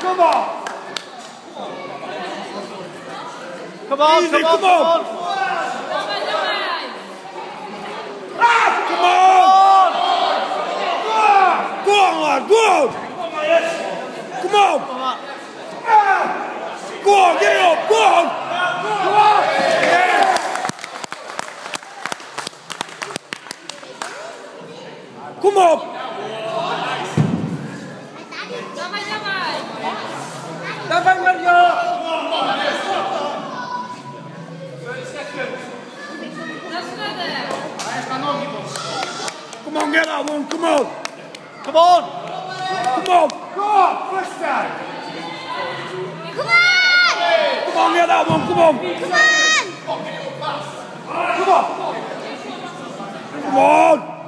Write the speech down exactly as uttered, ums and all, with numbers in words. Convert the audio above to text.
come on. Come on, Easy, come on, come on. come on. Ah, come on. Go on, lad, go on. Come on. Go on, get it up, go on. Come on. Yeah. Come on. Dawaj, Mario. Come on, get that one, come on. Come on. Come on. Go on, first time. Come on! Come on, get that one, come on. Come on! Come on. Come on.